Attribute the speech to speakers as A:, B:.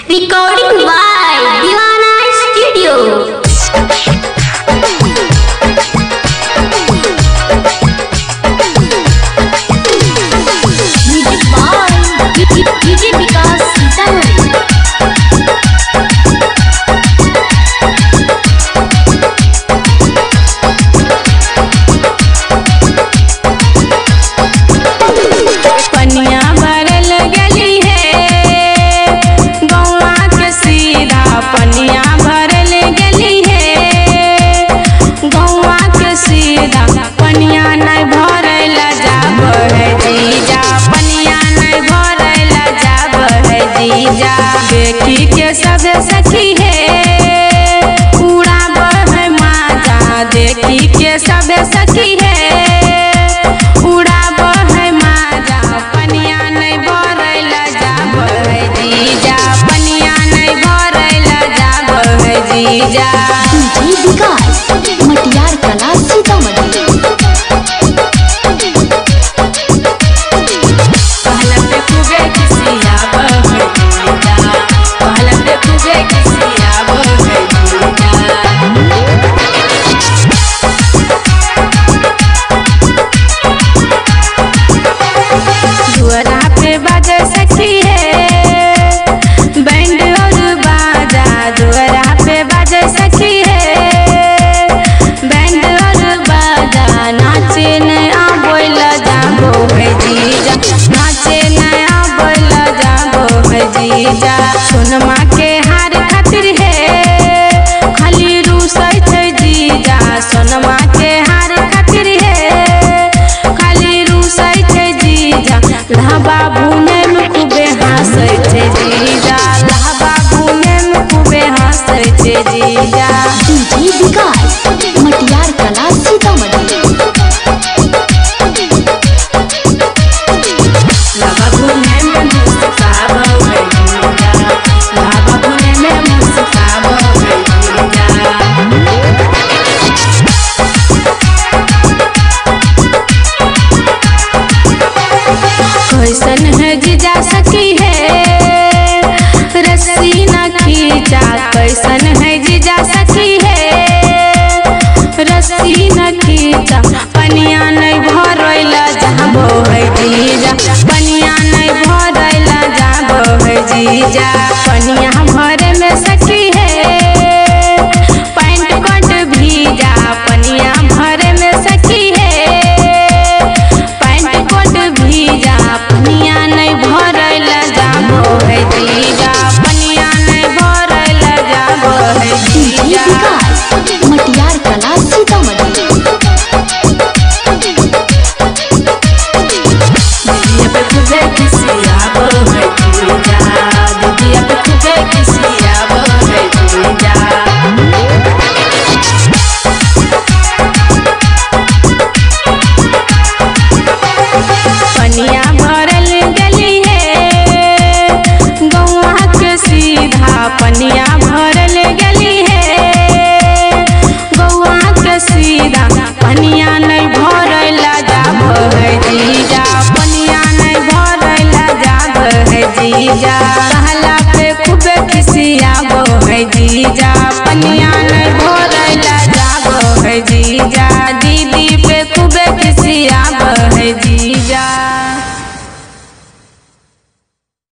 A: Recording by Divana Studio. Music by DJ Vikas Sitamarhi.
B: देखी के सब सखी है उड़ाब है माजा, देखी के सब सखी है उड़ाब है माजा। पनिया नहीं भरैला जाब है जीजा, पनिया नहीं भरैला जाब है जीजा।
A: DJ विकास मटियार कला सीतामढ़ी।
B: बाजा सखी है बैंड और बाजा, दुआरा पे बाजा सखी है बैंड और बाजा। नाचे नया बोला जाबो है जीजा, नाचे नया बोला जाबो है जीजा। सोनमा के हार खातिर है खाली रूसै छै जीजा, सोनमा के हार खातिर है खाली रूसै छै जीजा। लहबा भूने में खूबे हंसै छै जीजा, लहबा भूने में खूबे हंसै छै जीजा।
A: DJ विकास मटियार कला सीतामढ़ी।
B: लहबा भूने में मुस्काबो है जीजा, लहबा भूने में मुस्काबो है जीजा। कैसन है जीजा सखी है रस्सी न खींचा, कैसन है जीजा सखी है रस्सी न खींचा। पनिया नहीं भरैला जाबो है जीजा, पनिया नहीं भरैला जाबो है जीजा। पनिया भरे में सखी है पैंट कोट भीजा, पनिया भरे में सखी है पैंट कोट भीजा। पनिया नहीं भरैला जाबो है जीजा, पनिया नहीं भरैला जाबो है
A: DJ
B: जीजा।
A: विकास मटियार कला सीतामढ़ी।
B: दीदी पे खुदे किसी आबो है जीजा, दीदी पे खुदे किसी आबो है जीजा। पनिया भरल गली है गौआ के सीधा, पनिया भरल गली है गौआ के सीधा। पनिया नहीं भरैला जाबो है जीजा, पनिया नहीं भरैला जाबो है जीजा। कहला पे खूबे खिसियाबो है जीजा, पनिया